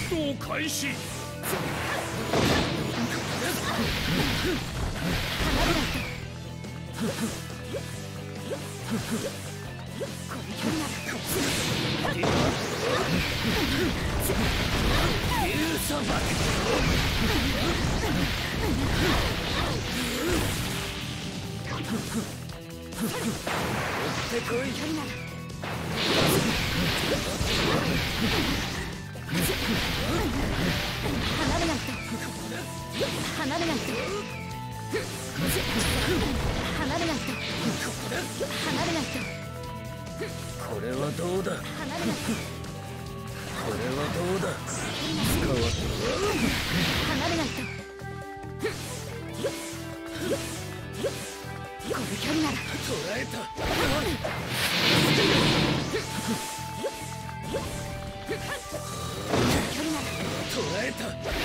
闘開始。 これはどうだ。これはどうだ。使わ離れないと。この距離なら捉えた。距離なら捉えた。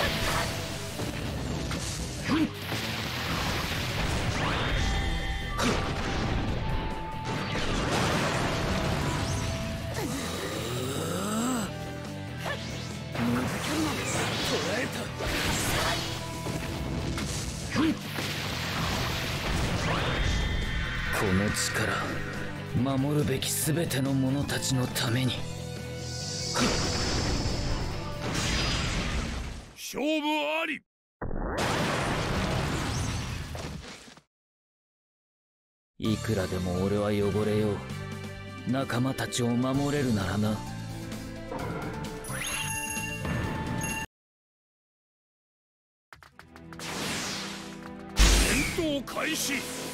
この力、守るべきすべての者たちのために。 勝負あり。 いくらでも俺は汚れよう。仲間たちを守れるならな。 戦闘開始。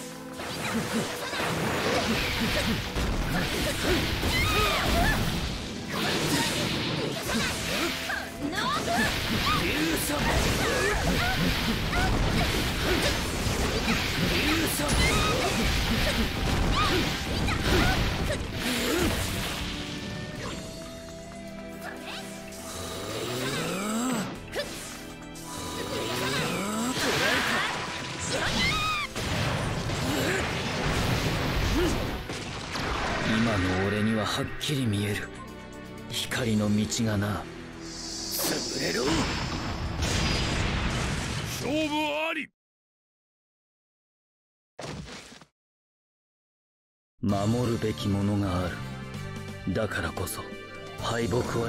今の俺にははっきり見える。光の道がな。潰れろ。 勝負あり。 守るべきものがある。だからこそ敗北は言う。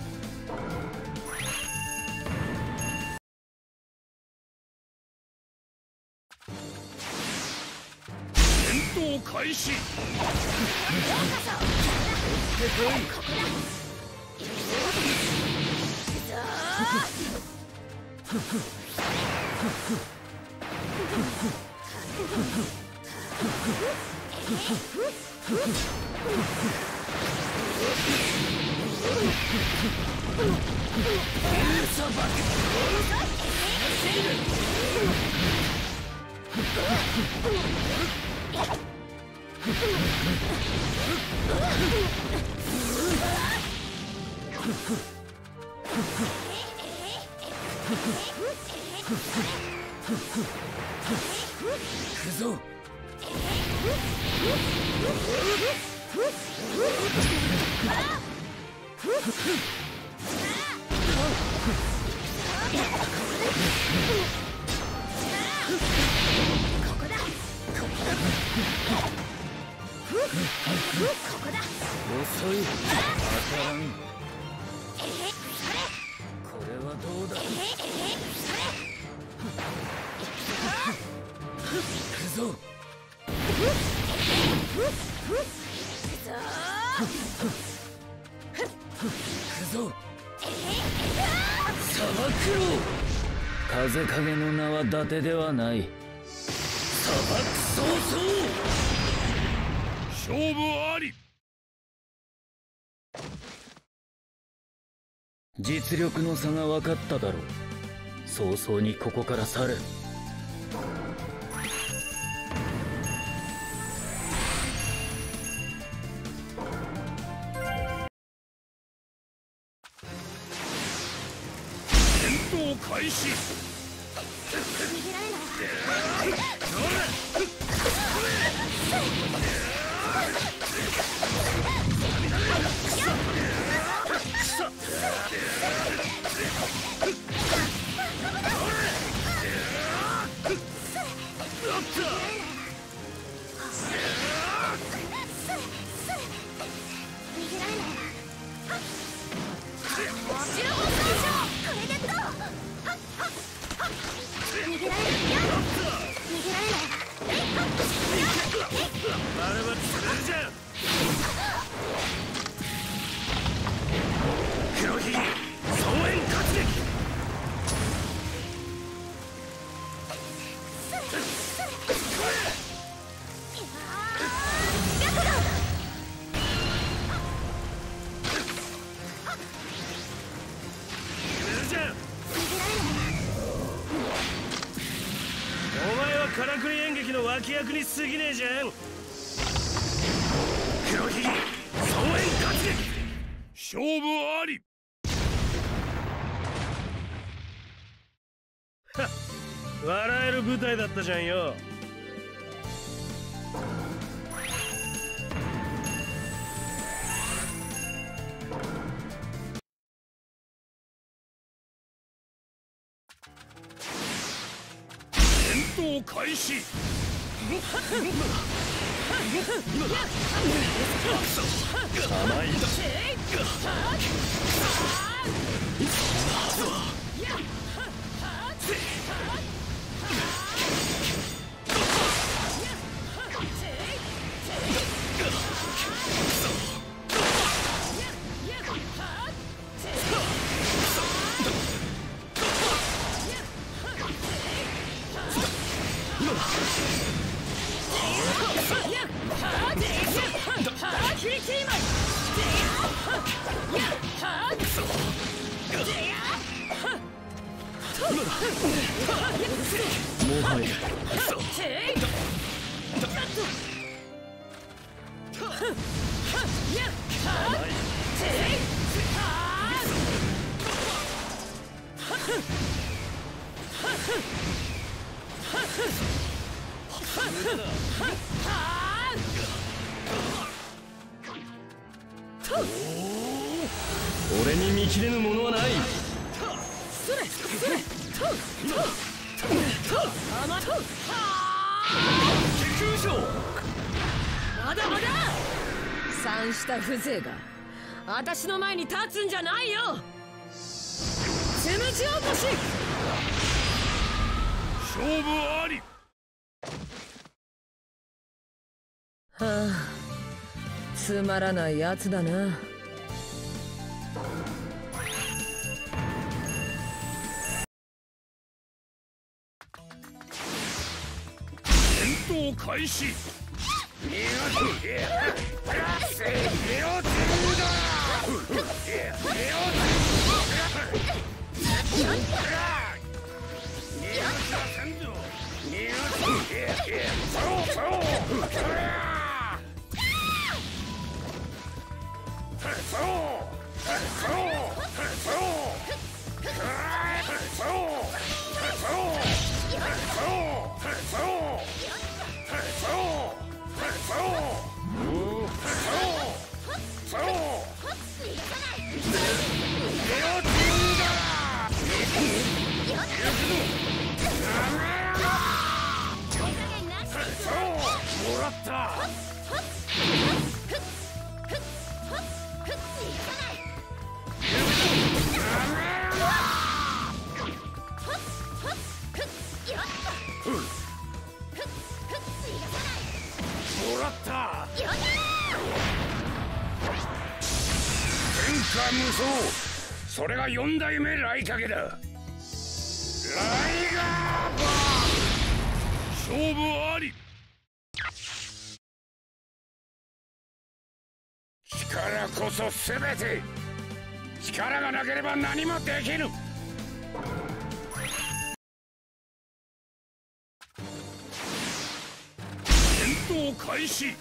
戦闘開始。 行くぞ。遅い。当たらん。これはどうだ。行くぞ。行くぞ。裁くろ。風影の名は伊達ではない。裁く早々。 勝負あり。 実力の差が分かっただろう。早々にここから去れ。 戦闘開始。逃げられない。 まくり演劇の脇役に過ぎねえじゃん。黒ひげ総演活劇、 勝負あり。 笑える舞台だったじゃんよ。 戦闘開始。 甘い。もはや俺に見切れぬものはない。 まだまだ三下風情が私の前に立つんじゃないよ。つむじ落とし。 勝負あり。 はあ、つまらないやつだな。 戦闘開始。もらった。もらった。天下無双、それが四代目雷影だ。ライガーバー。勝負あり。力こそ全て。力がなければ何もできぬ。戦闘開始。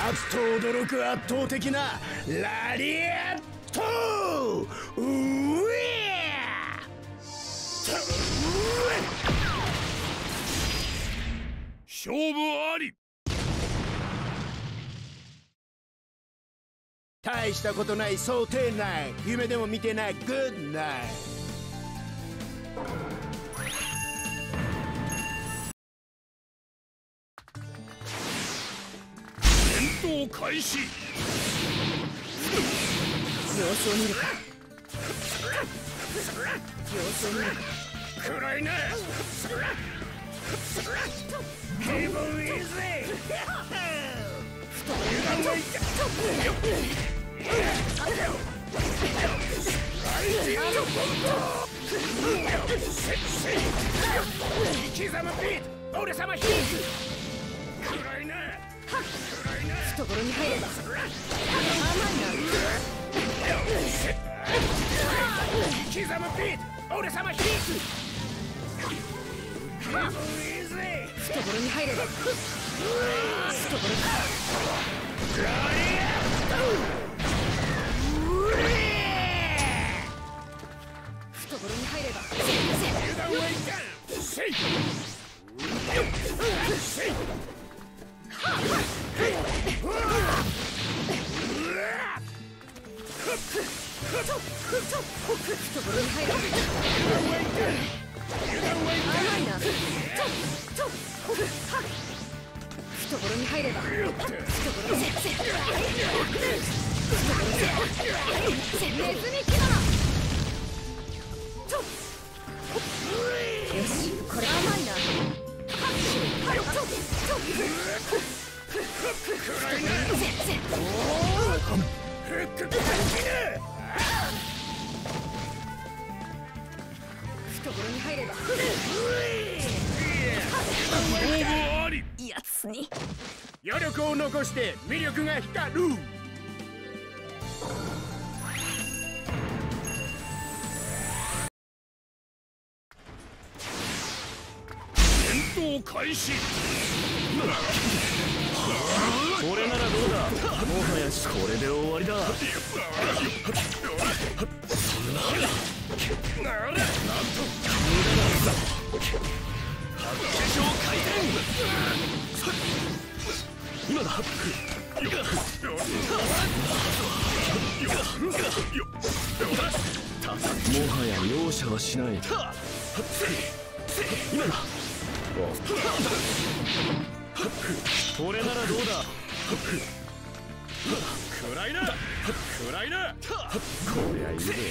つと驚く圧倒的なラリアットうえ勝負あり。大したことない想定内、夢でも見てないグッナイ。戦闘開始。 様子を見るか。様子を見るか。 暗いな。気分いいぜ。生きざまピート、俺様ヒート。暗いな。 懐に入れば甘いな。 生きざまピート、俺様ヒート。気分いいぜ。 懐に入れば懐に入れば油断はいかん。せいせい。 懐に入れば甘いな。懐に入ればネズミキだな。よし、これ甘いな。懐に入ればやつに余力を残して魅力が光る。戦闘開始。 これならどうだ。もはやこれで終わりだ。今だ。もはや容赦はしない。今だ。これならどうだ。暗いな。暗いな。こりゃいいぜ。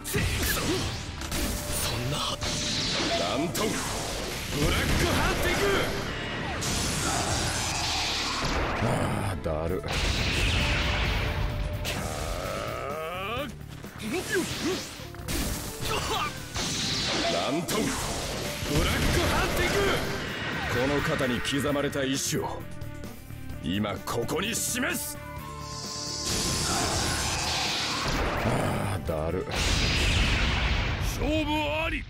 そんなラントンブラックハンティング。ああ、だる。ラントンブラックハンティング。この肩に刻まれた意志を今ここに示す。ああ、だる。勝負あり。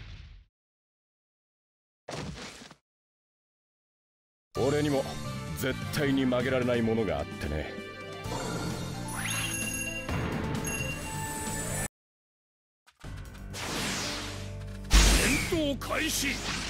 俺にも絶対に曲げられないものがあってね。戦闘開始。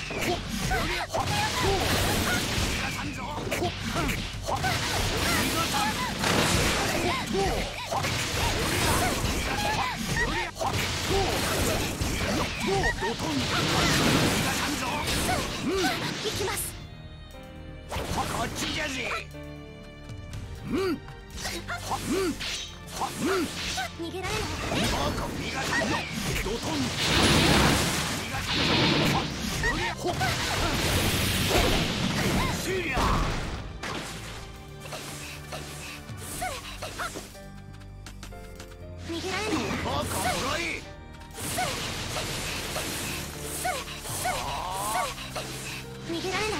行きます。 こっちじゃぜ。 逃げられない。逃げられない。逃げられない。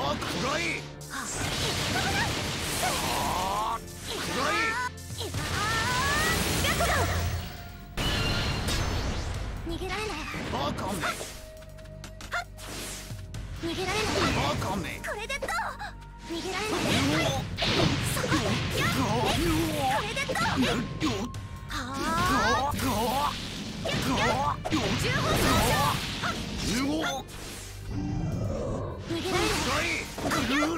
逃げられない。逃げられない。これでどう。 逃げられない。そこよ。これでと。はあ。15逃げられない。逃げられない。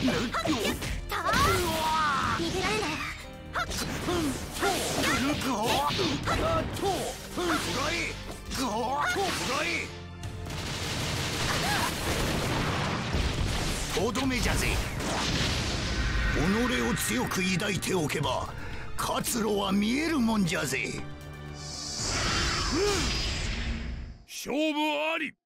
とどめじゃぜ。己を強く抱いておけば活路は見えるもんじゃぜ。 勝負あり。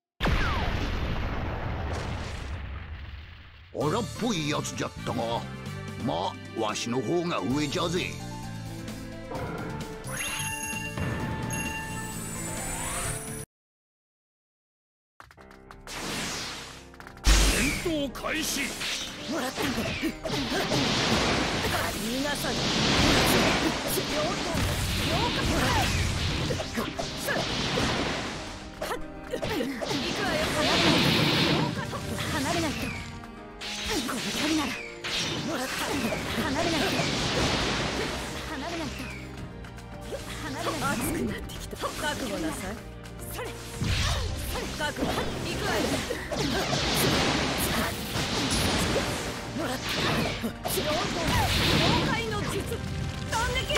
荒っぽいやつじゃったが、まあわしの方が上じゃぜ。 戦闘開始。 もらったんだ。逃がさない。 離れないと。この距離なら。もらった。離れないと。離れないと。離れないと。 熱くなってきた。覚悟なさい。それ。覚悟。行くわよ。もらった。妖怪の術。飛んでき。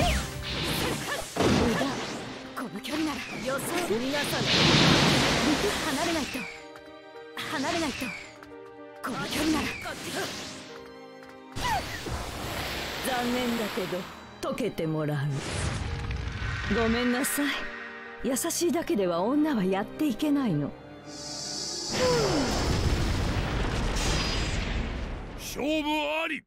この距離なら。 よそを逃がさない。 離れないと。離れないと。この距離なら。 残念だけど解けてもらう。ごめんなさい。優しいだけでは女はやっていけないの。 勝負あり。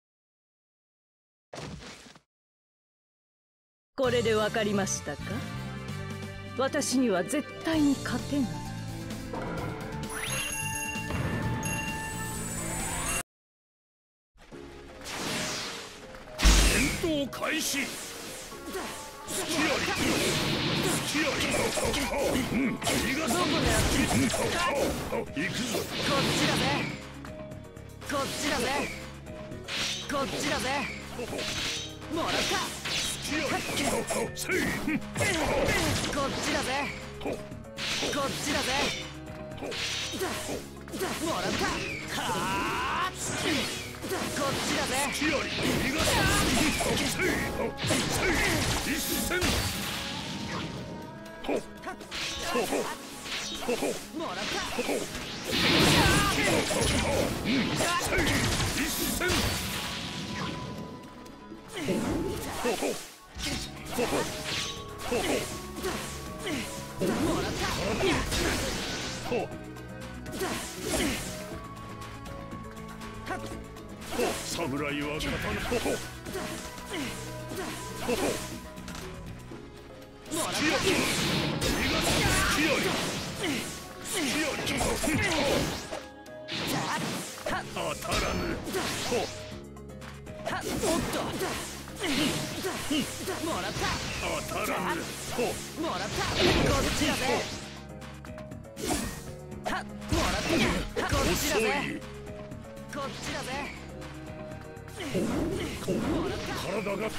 これで分かりましたか？私には絶対に勝てない。 戦闘開始。隙あり。隙あり。逃がさない。行くぞ。 こっちだぜ。こっちだぜ。こっちだぜ。もらった。 隙あり。せい。 こっちだぜ。こっちだぜ。もらった。はあ。こっちだぜ。 隙あり。逃がさない。せい。一戦。 もらった。 一戦。侍は刀。当たらぬ。 おっと。もらった。 当たらぬ。 もらった。こっちだぜ。もらった。こっちだぜ。こっちだぜ。 体がも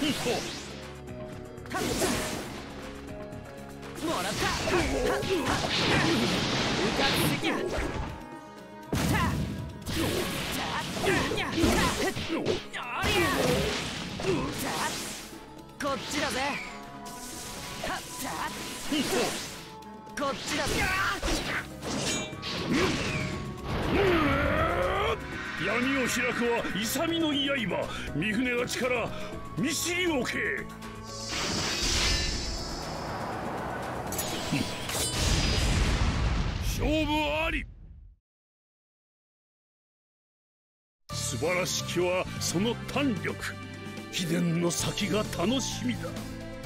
らった。浮かびすぎや。こっちだぜ。こっちだぜ。 闇を開くは勇の刃。三船が力見知りおけ。勝負あり。素晴らしきはその胆力。秘伝の先が楽しみだ。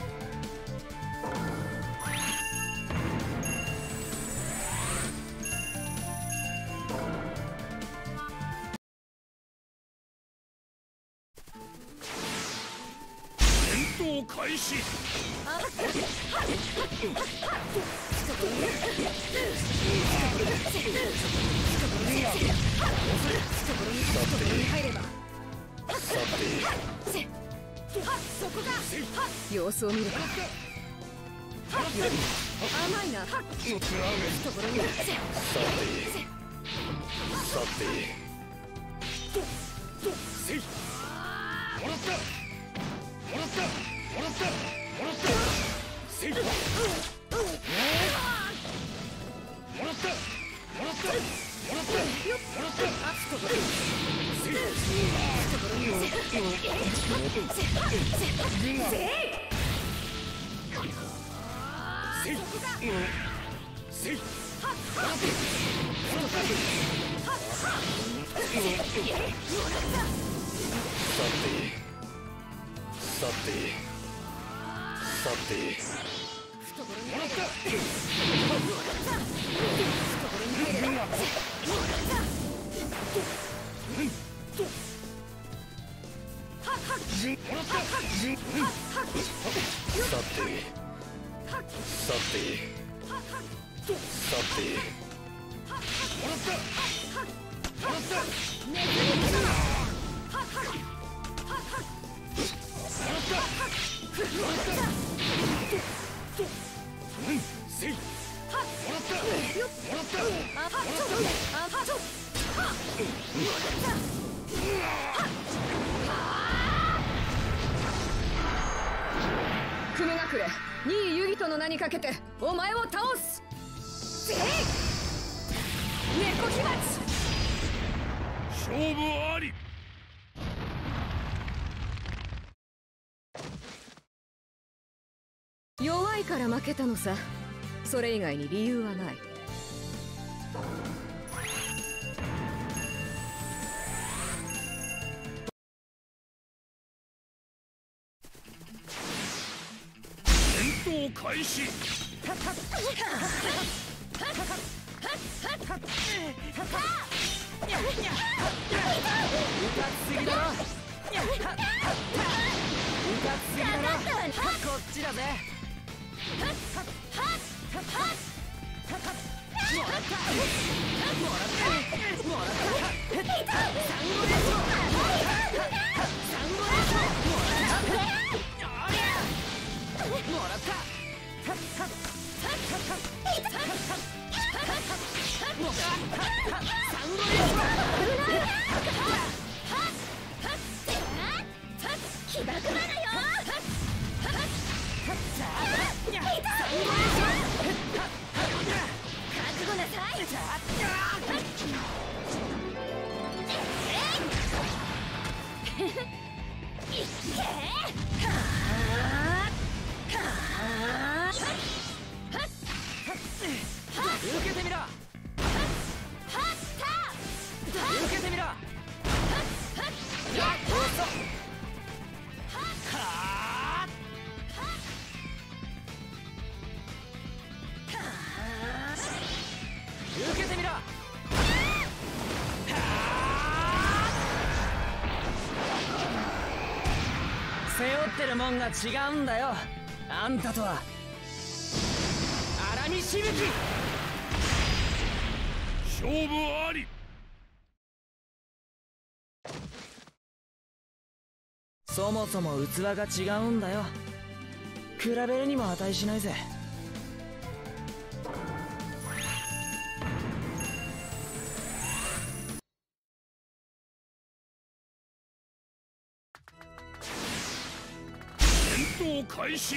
戦闘開始。 様子を見るか。甘いな。懐に組めなくれ2位ユギトの名にかけてお前を倒す。猫飛沫勝負あり。 弱いから負けたのさ。それ以外に理由はない。 戦闘開始。 こっちだぜ。 起爆魔だよ。覚悟なさい。 受けてみろ。受けてみろ。受けてみろ。背負ってるもんが違うんだよ、あんたとは。荒見しぶき。 勝負あり。 そもそも器が違うんだよ。比べるにも値しないぜ。 戦闘開始。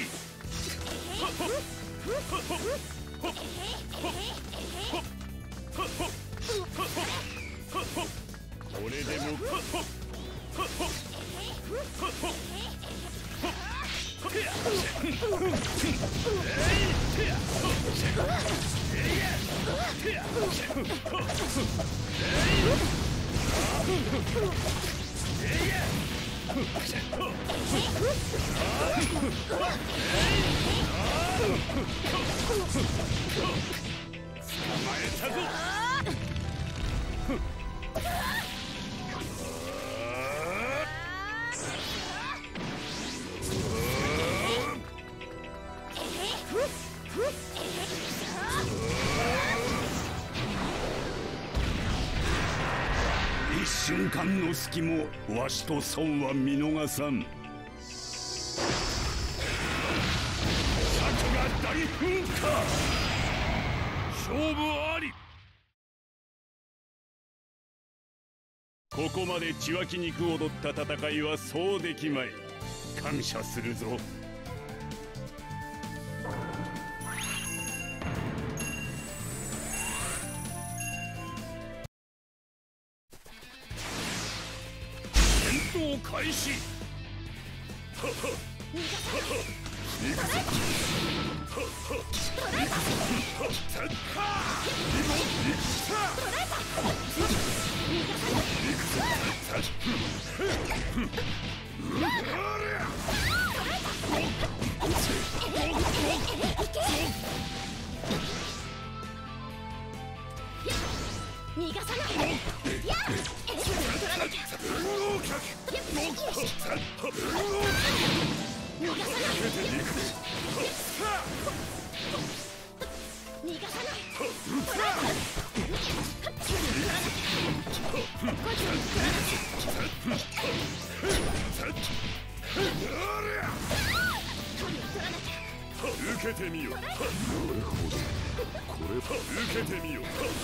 これでも瞬間の隙もわしと孫は見逃さん。策が大噴火。勝負あり。ここまで血湧き肉踊った戦いはそうできまい。感謝するぞ。戦闘開始。はは行くぞ。 逃がさない。やっ取らなきゃ。逃がさない。逃がさない。取られた。こいつに取らなきゃ。 受けてみよ。なるほど。これ受けてみよ。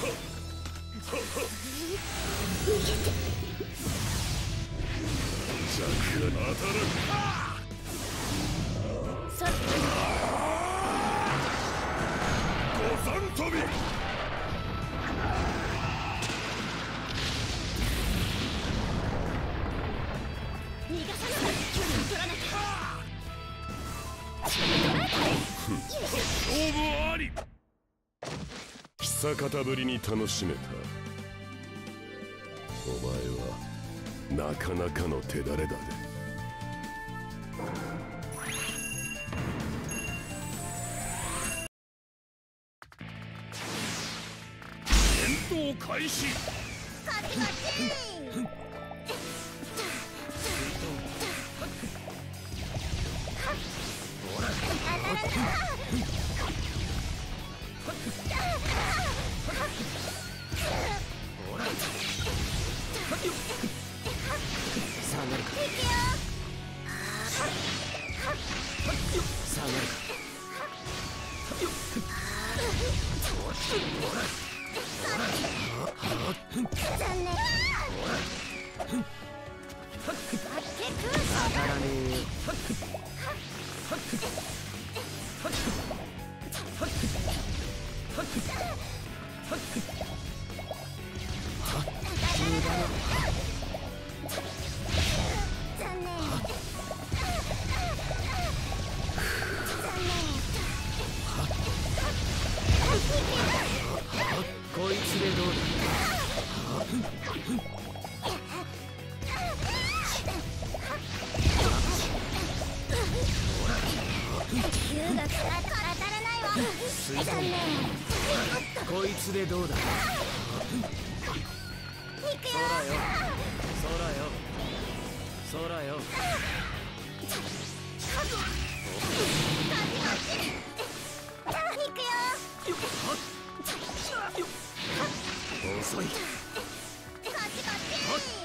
ザク当たる。 さっ五三飛び。 逃がさない。距離を取らなきゃ。 勝負あり。久方ぶりに楽しめた。お前はなかなかの手だれだで。戦闘開始。 こっちこっち。残念。 こいつでどうだ。 竜が当たらないわ。残念。 こいつでどうだ。 行くよ。 空よ。 行くよ。 遅い。 こっちこっち。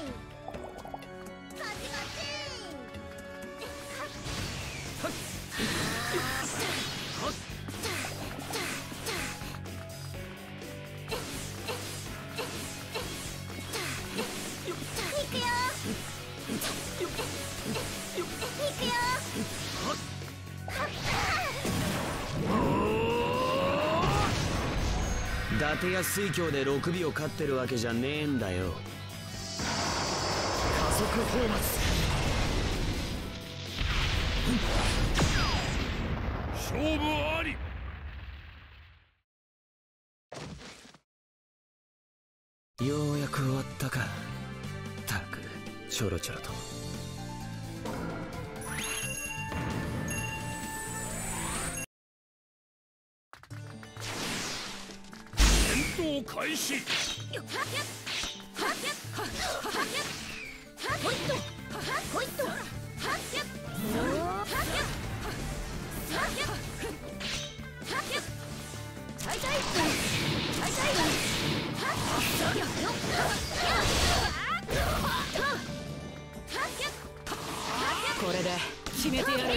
伊達が水郷で6尾を飼ってるわけじゃねえんだよ。加速放末。 勝負あり。 ようやく終わったか。たくちょろちょろと。 戦闘開始。 これで決めてやる。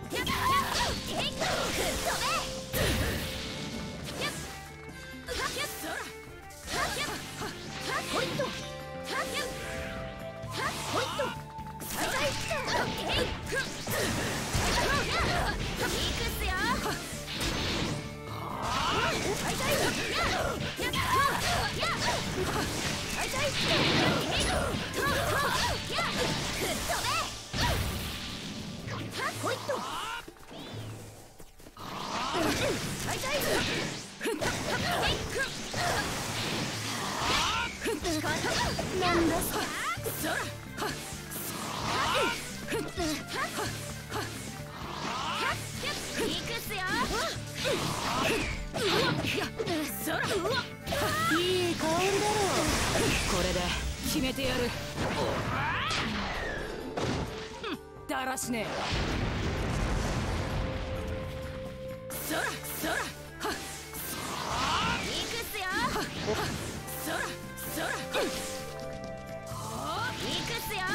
いい香りだろう。これで決めてやる。だらしねえ。そらそらはっ、いくっすよ。そらそらいくっすよ。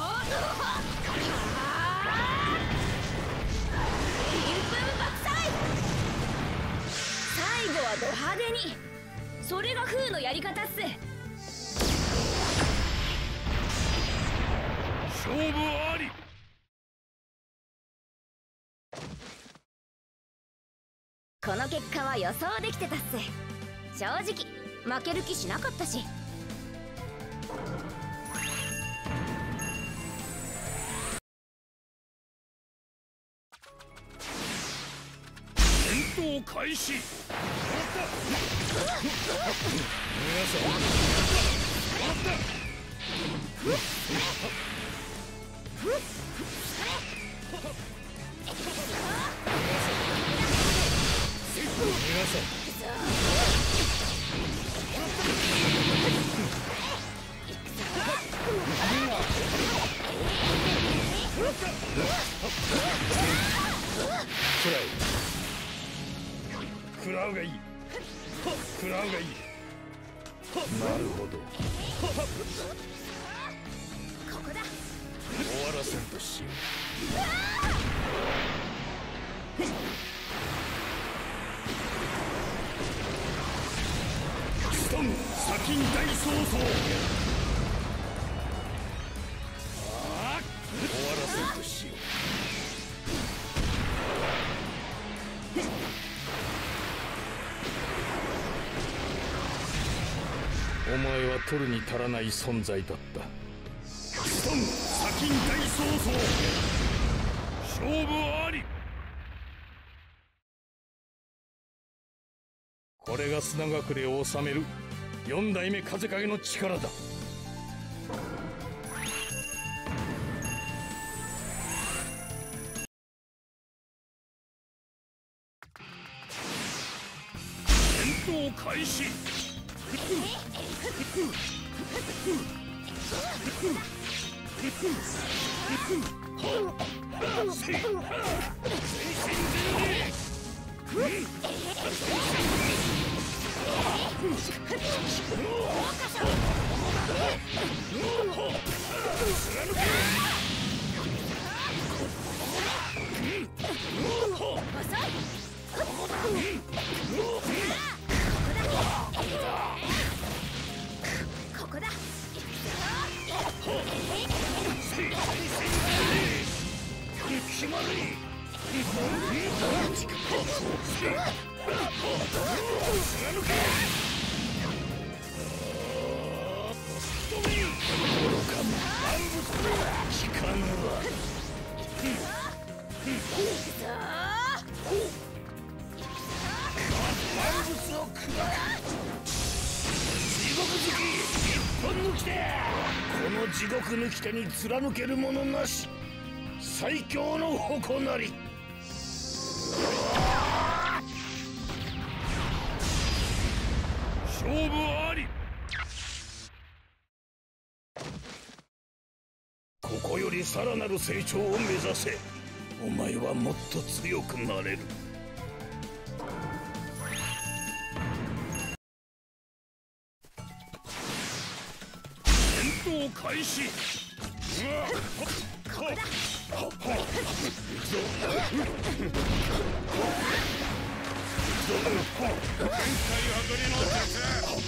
最後はド派手に。それが風のやり方っす。 勝負あり。 この結果は予想できてたっす。正直負ける気しなかったし。 戦闘開始。食らうがいい。食らうがいい。なるほど。 ここだ。 終わらせんとしよう。ストン先に大曹操。終わらせんとしよう。お前は取るに足らない存在だった。ストン先に大曹操。勝負あり。これが砂隠れを治める四代目風影の力だ。戦闘開始。 ここだ。 決まり。この地獄抜き手に貫けるものなし。最強の矛なり。勝負あり。ここよりさらなる成長を目指せ。お前はもっと強くなれる。戦闘開始。ここだ。限界破りの術。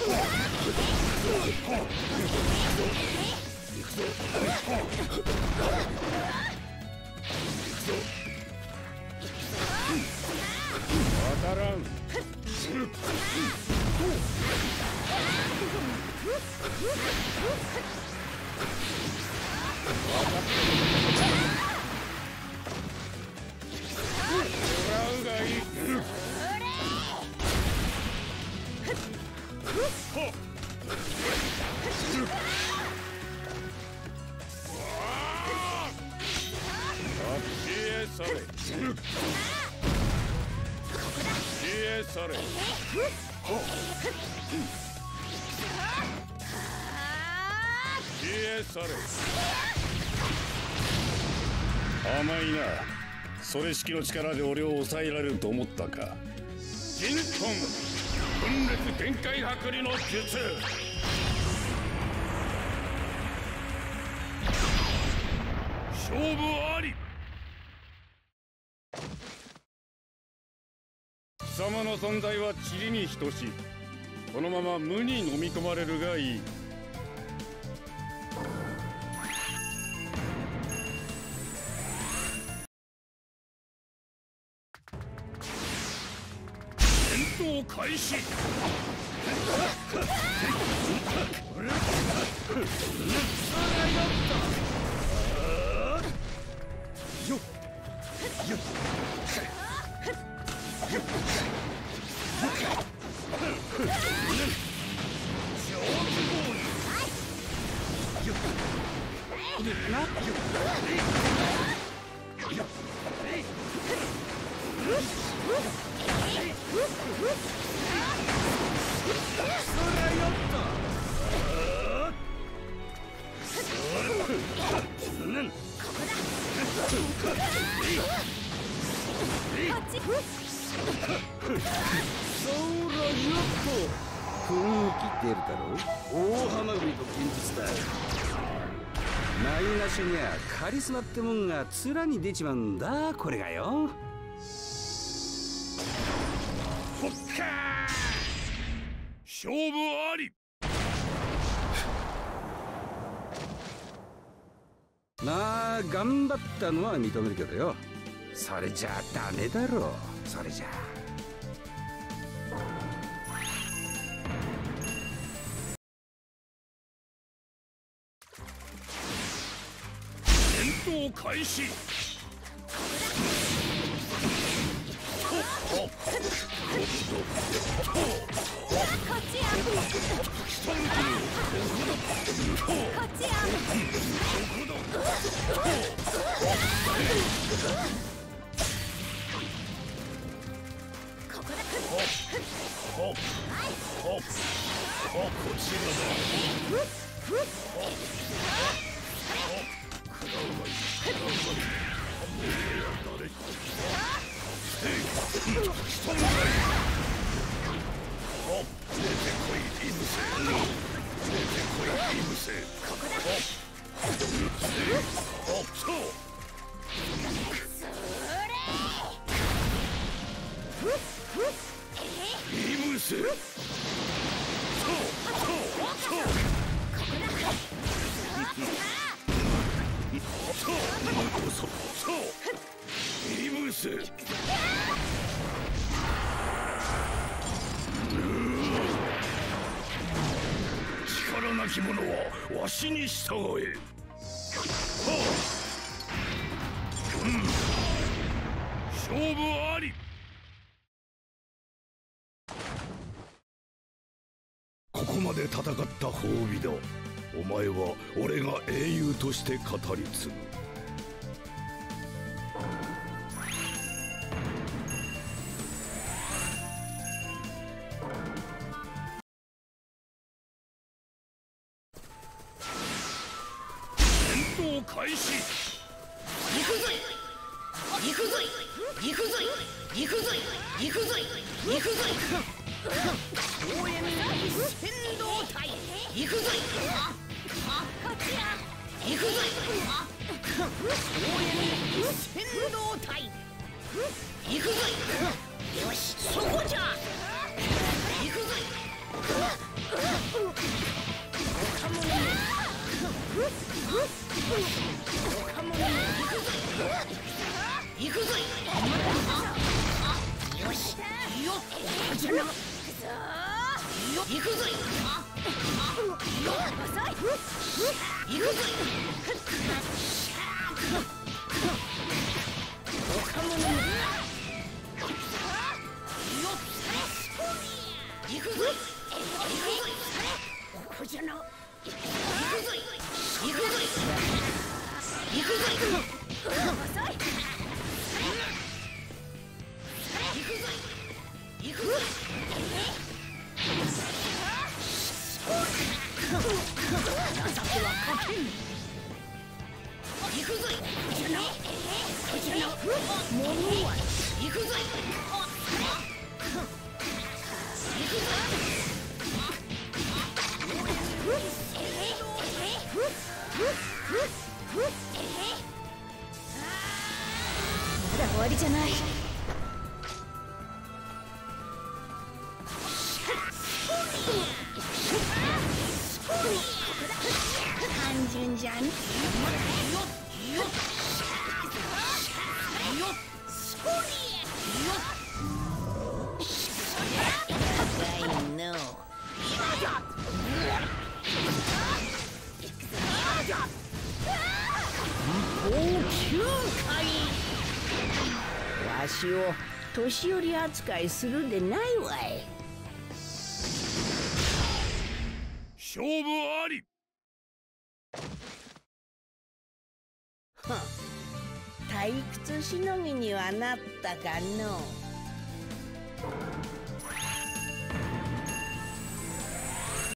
当たらん。甘いな。それ式の力で俺を抑えられると思ったか。ジントン分裂限界剥離の術。勝負あり。貴様の存在は塵に等しい。このまま無に飲み込まれるがいい。戦闘開始。 雰囲気出るだろ。大ハマグリと現実だ。ないなしにゃカリスマってもんが面に出ちまうんだ。これがよ。 ほっかー。勝負あり。 まあ頑張ったのは認めるけどよ。それじゃダメだろ。それじゃ戦闘開始。力なき者はわしに従え。勝負あり。ここまで戦った褒美だ。お前は俺が英雄として語り継ぐ。戦闘開始。 行くぞい行くぞい行くぞい行くぞい行くぞい行くぞい応援先導隊行くぞい行くぞい。先導隊行くぞい。よし、そこじゃ。行くぞい。岡本行くぞい。よし、よっじゃな。よ行くぞい。よっ行くぞい。岡本よっ行くぞい。行くぞい。ここじゃな。行くぞい。行くぞい。行くぞい。行くぞい。行くぞい。情けはかけん。行くぞい。こちらな。こちらな。物は行くぞい。行くぞい。 まだ終わりじゃない。単純じゃん。よっよっよっ高いの。わしを年寄り扱いするでないわい。 勝負あり。 退屈しのぎにはなったかのう。